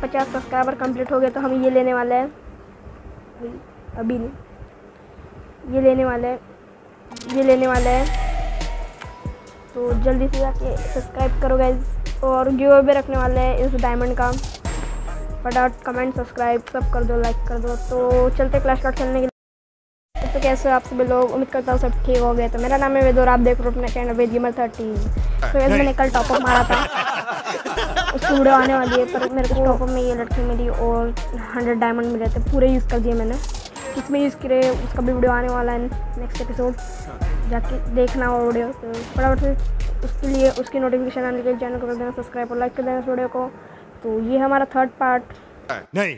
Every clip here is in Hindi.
50 सब्सक्राइबर कंप्लीट हो गए तो हम ये लेने वाले हैं, अभी नहीं, ये लेने वाले हैं। तो जल्दी से जाके सब्सक्राइब करो गाइस। और गिव अवे रखने वाले हैं इस डायमंड का, फटाफट कमेंट सब्सक्राइब सब कर दो, लाइक कर दो। तो चलते क्लैश कार्ड खेलने के लिए। तो कैसे हो आप सभी लोग, उम्मीद करता हूँ सब ठीक हो गए। तो मेरा नाम है वेद और आप देख रहे हो अपना चैनल वेद गेमर 13। तो वैसे मैंने कल टॉपअप मारा था, उसकी वीडियो आने वाली है, पर मेरे को टॉपअप में ये लड़की मिली और 100 डायमंड मिले थे, पूरे यूज़ कर दिए मैंने। किसमें यूज़ करे उसका भी वीडियो आने वाला है नेक्स्ट एपिसोड, जाके देखना वो वीडियो। तो फटाफट से उसके लिए उसकी नोटिफिकेशन आने के लिए चैनल को कर देना सब्सक्राइब और लाइक कर देना इस वीडियो को। तो ये हमारा थर्ड पार्ट नहीं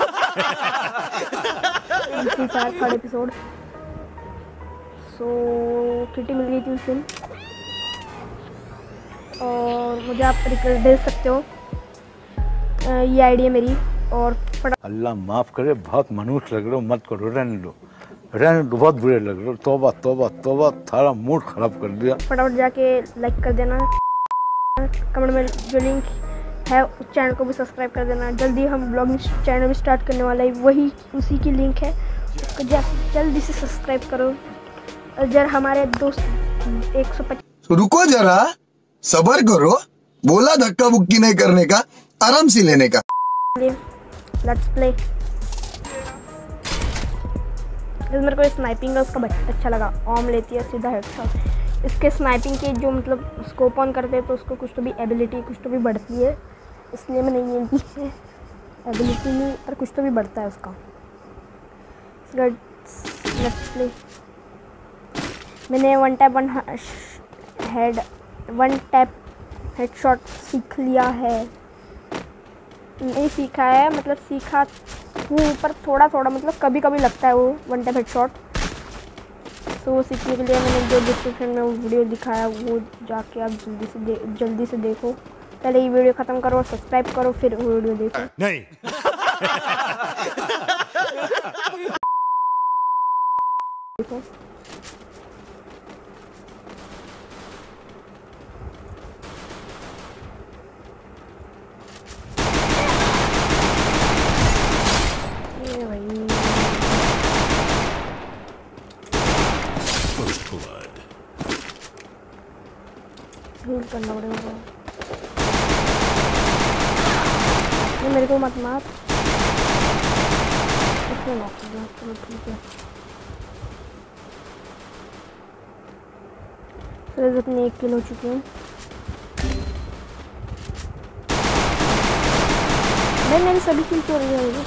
थर्ड एपिसोड। सो किटी मिल गई थी उस दिन और मुझे आप रिक्वेस्ट भेज सकते हो, ये आईडी है मेरी। और अल्लाह माफ करे, बहुत मनुष्य लग रहे हो, मत करो, रहने दो, बहुत बुरे लग रहे हो। तौबा तौबा तौबा, थारा मूड खराब कर दिया। फटाफट जाके लाइक कर देना, कमेंट में जो लिंक है उस चैनल को भी सब्सक्राइब कर देना। जल्दी हम ब्लॉगिंग चैनल भी स्टार्ट करने वाला है, वही उसी की लिंक है, उसको जल्दी से सब्सक्राइब करो। अगर हमारे दोस्त 150 रुको जरा, सबर करो, बोला धक्का बुक्की नहीं करने का, आराम से लेने का। Let's play. मेरे को स्नाइपिंग का उसका अच्छा लगा, ऑम लेती है सीधा हेडशॉट। इसके स्नाइपिंग के जो मतलब स्कोप ऑन करते हैं तो उसको कुछ तो भी एबिलिटी कुछ तो भी बढ़ती है, इसलिए मैंने ये ली है। एबिलिटी नहीं पर कुछ तो भी बढ़ता है उसका। Let's play. मैंने वन टैप हेडशॉट सीख लिया है, नहीं सीखा है मतलब सीखा हूँ पर थोड़ा थोड़ा, मतलब कभी कभी लगता है वो वन टैप हेडशॉट। तो वो सीखने के लिए मैंने जो डिस्क्रिप्शन में वो वीडियो दिखाया वो जाके आप जल्दी से देखो। पहले ये वीडियो ख़त्म करो, सब्सक्राइब करो, फिर वो वीडियो देखो। नहीं देखो करना पड़ेगा। ये मेरे को मत मार, इसमें नॉक कर दिया। चलो ठीक है, फिर अपनी 1 किल हो चुकी हूँ। भाई मेरी सभी किल चोरी हो गई।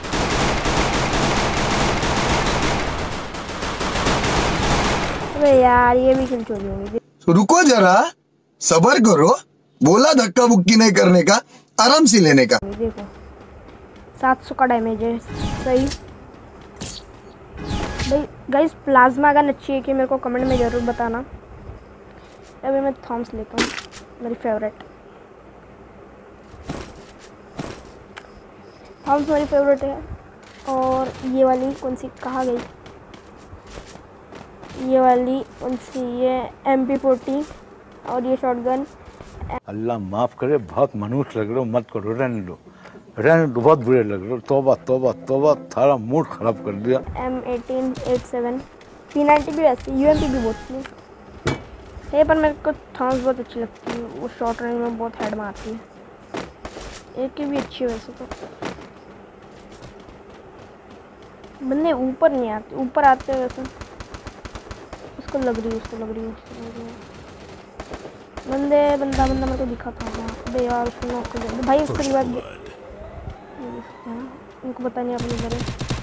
अरे यार ये भी किल चोरी हो गई। रुको जरा, सबर करो, बोला धक्का बुक्की नहीं करने का, आराम से लेने का। देखो 700 का डैमेज है, सही। भाई गाइस प्लाज्मा गन अच्छी है कि मेरे को कमेंट में ज़रूर बताना। अभी मैं थॉम्स लेता हूँ, मेरी फेवरेट थॉम्स मेरी फेवरेट है। और ये वाली कौन सी कहाँ गई, ये वाली कौन सी, ये MP40 और ये शॉटगन। अल्लाह माफ करे, बहुत मनुष्य लग रहे हो, मत करो, रहने दो, बहुत बुरे लग रहे हो। तौबा तौबा तौबा, थारा मूड खराब कर दिया। M1887 P90 भी ऐसी, UMP भी बहुत सी है, पर मेरे को थॉम्स बहुत अच्छी लगती है, वो शॉर्ट रेंज में बहुत हेड मारती है। एक की भी अच्छी है वैसे तो, बंदे ऊपर नहीं आते, ऊपर आते हैं वैसे। उसको लग रही है बंदा मेरे को दिखा था। अबे यार उसको नॉक कर दे भाई, उसको रिवाइव दे सकते हैं, उनको पता नहीं अपने इधर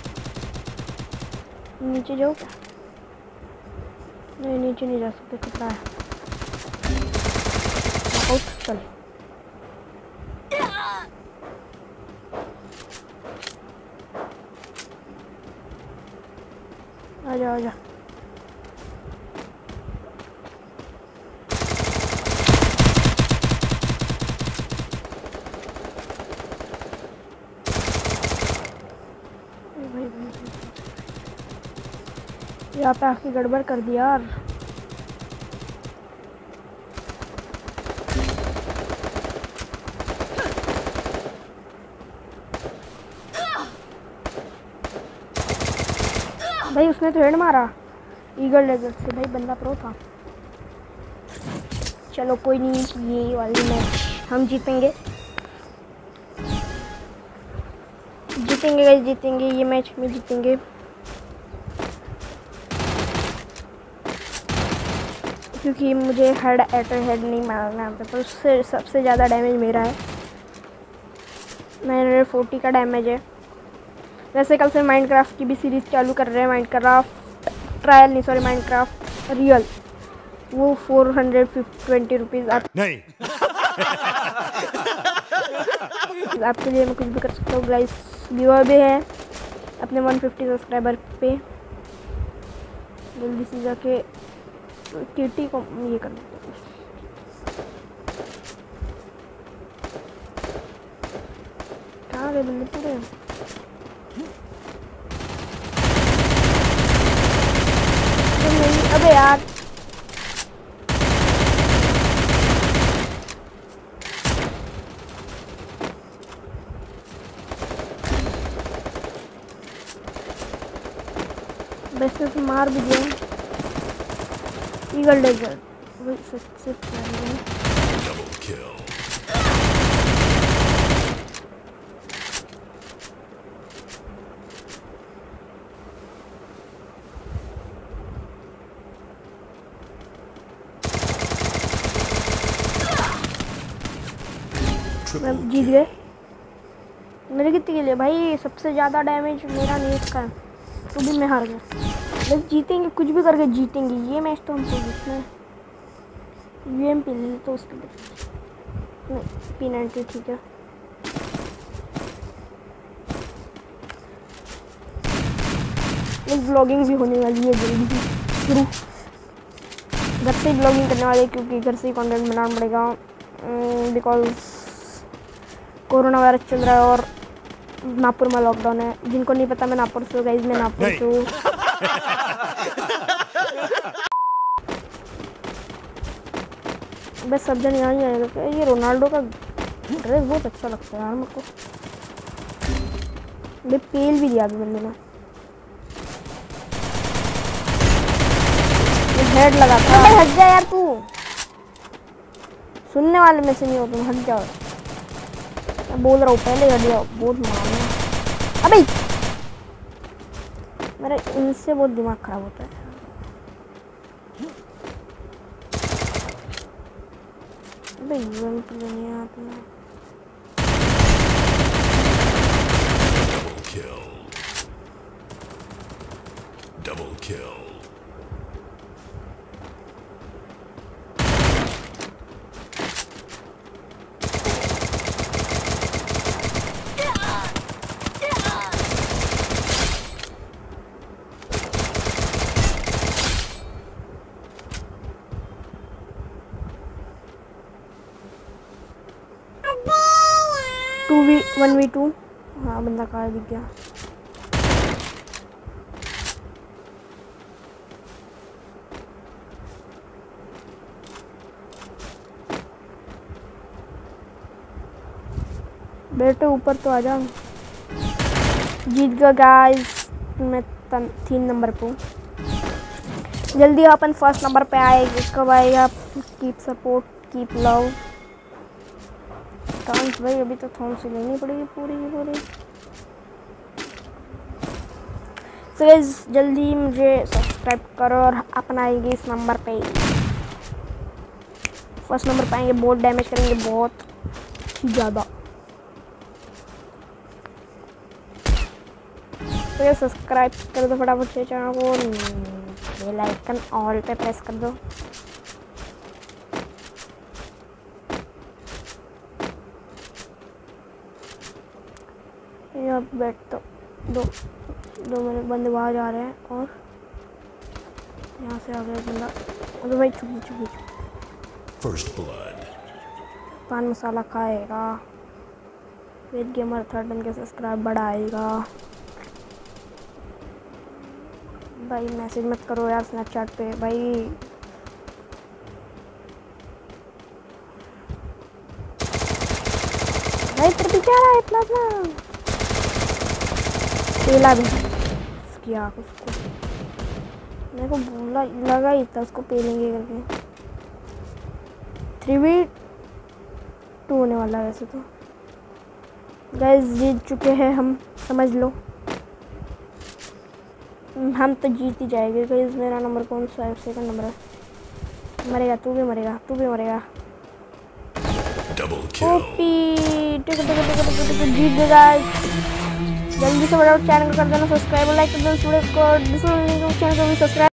नीचे जाओ क्या? नहीं नीचे नहीं जा सकते, खतरा है। आउट चल, आजा यहाँ पे आके गड़बड़ कर दिया यार। भाई उसने तो हेड मारा ईगल डेजर्ट से, भाई बंदा प्रो था। चलो कोई नहीं, ये वाली मैच हम जीतेंगे, जीतेंगे गाइस, जीतेंगे ये मैच में, जीतेंगे। क्योंकि मुझे हेड एटर हेड नहीं मारना आता, तो उससे सबसे ज़्यादा डैमेज मेरा है, मेरे 40 का डैमेज है। वैसे कल से माइनक्राफ्ट की भी सीरीज़ चालू कर रहे हैं, माइनक्राफ्ट ट्रायल नहीं, सॉरी माइनक्राफ्ट रियल, वो 420 रुपीज़ नहीं। आपके लिए मैं कुछ भी कर सकता हूँ गाइस। व्यूअर भी है अपने 150 सब्सक्राइबर पे, जल्दी से जाके केटी को ये कर देते हैं। कहाँ गए बंदे पूरे? अबे यार वैसे तो मार भी दिया ईगल डेजर्ट, वही सबसे Double kill. जीत गए। मेरे कितने के लिए भाई, सबसे ज़्यादा डैमेज मेरा नहीं इसका है, तो भी मैं हार गया। बस जीतेंगे, कुछ भी करके जीतेंगे ये मैच, तो हमको जीतना है। UMP ले तो उसके नहीं, P90 ठीक है। ब्लॉगिंग भी होने वाली है जल्दी शुरू, घर से ही ब्लॉगिंग करने वाले, क्योंकि घर से ही कंटेंट बनाना पड़ेगा, बिकॉज कोरोना वायरस चल रहा है और नागपुर में लॉकडाउन है। जिनको नहीं पता मैं नागपुर से हूँ गाइस, मैं नागपुर से हूँ। बस सब जन यहाँ ही आएगा। ये रोनाल्डो का ड्रेस बहुत अच्छा लगता है यार मेरे को, ये पेल भी दिया बंदे ने, हेड लगा था। अबे हट जा यार, तू सुनने वाले में से नहीं हो तुम, हट जाओ। मैं बोल रहा हूँ पहले हट जाओ, बहुत मारना। अबे मेरा इनसे बहुत दिमाग खराब होता है। अबे यूएमपी नहीं आता है। Double kill. Two 1v2। हाँ बंदा कहाँ दिख गया। बेटे ऊपर तो आ जा। जीत गया गाइस, मैं 3 नंबर पे हूँ। जल्दी अपन फर्स्ट नंबर पे आएगा, कब आएगा? Keep support, keep love. Thoms भाई, अभी तो थॉम्स लेनी पड़ेगी पूरी की पूरी। तो गाइस जल्दी मुझे सब्सक्राइब करो और अपन आएंगे इस नंबर पे, फर्स्ट नंबर पे आएंगे। बहुत डैमेज करेंगे, बहुत ही ज़्यादा। तो ये सब्सक्राइब कर दो फटाफट से चैनल को, बेल आइकन ऑल पे प्रेस कर दो। यहाँ बैठ तो दो मेरे बंदे बाहर जा रहे हैं और यहाँ से आ गया बंदा। अरे भाई छुपी First blood. पान मसाला खाएगा, वेद गेमर 3 बन के सब्सक्राइब बढ़ाएगा। भाई मैसेज मत करो यार स्नैपचैट पे भाई। भाई तेरे पीछे आ रहा है प्लाज्मा, पेला भी किया उसको। मेरे को बोला लगा ही था उसको पेलेंगे करके। 3v2 होने वाला है वैसे तो। गाइस जीत चुके हैं हम, समझ लो हम तो जीत ही जाएंगे। गाइस मेरा नंबर कौन सा है? सेकंड नंबर है। मरेगा, तू भी मरेगा, तू भी मरेगा। Double kill. ओपी जीत गए गाइस। जल्दी से बड़ा चैनल को कर देना सब्सक्राइब, लाइक कर देना, चैनल को भी सब्सक्राइब।